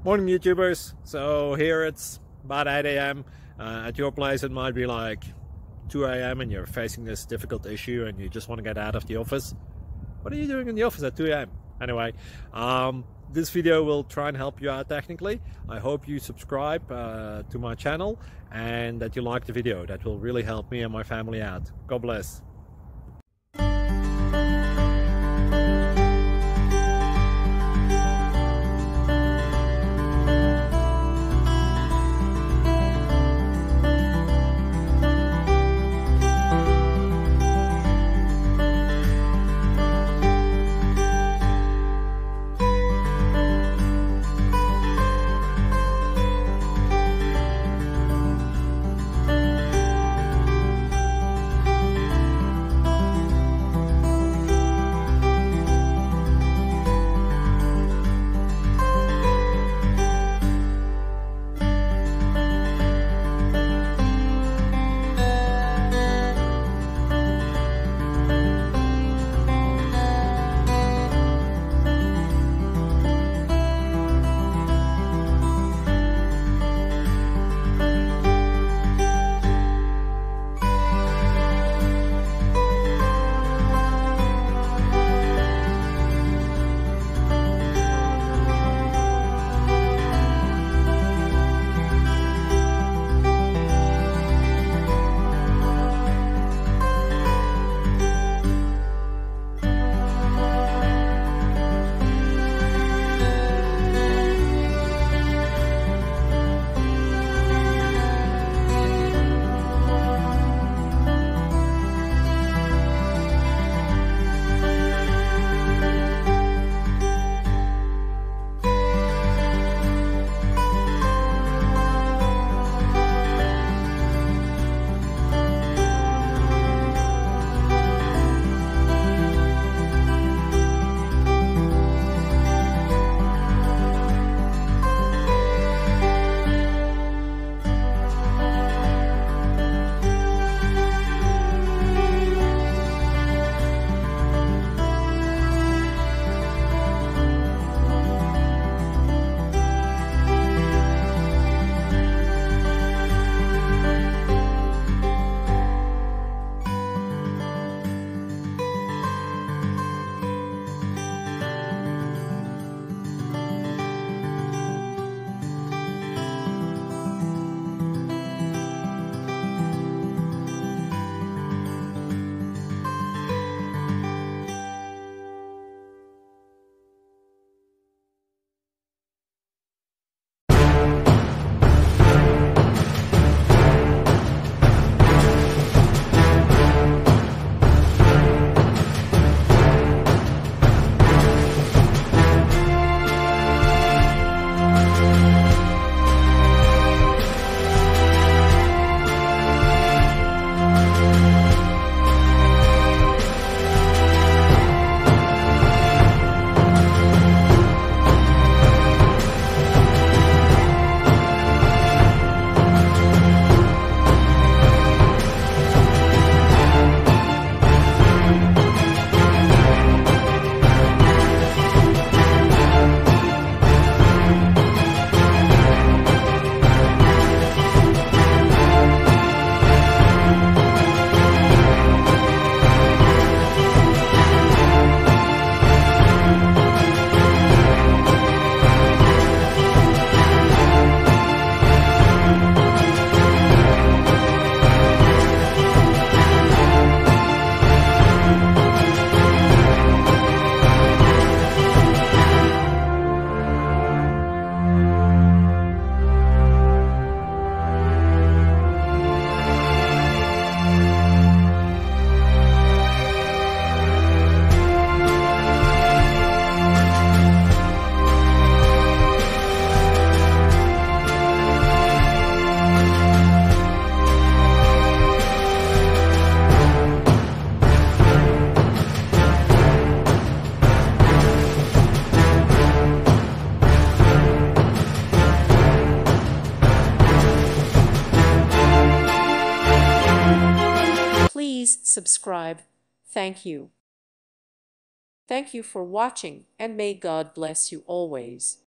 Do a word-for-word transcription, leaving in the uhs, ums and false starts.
Morning YouTubers. So here it's about eight A M Uh, at your place it might be like two A M and you're facing this difficult issue and you just want to get out of the office. What are you doing in the office at two A M? Anyway, um, this video will try and help you out technically. I hope you subscribe uh, to my channel and that you like the video. That will really help me and my family out. God bless. Please subscribe. Thank you. Thank you for watching, and may God bless you always.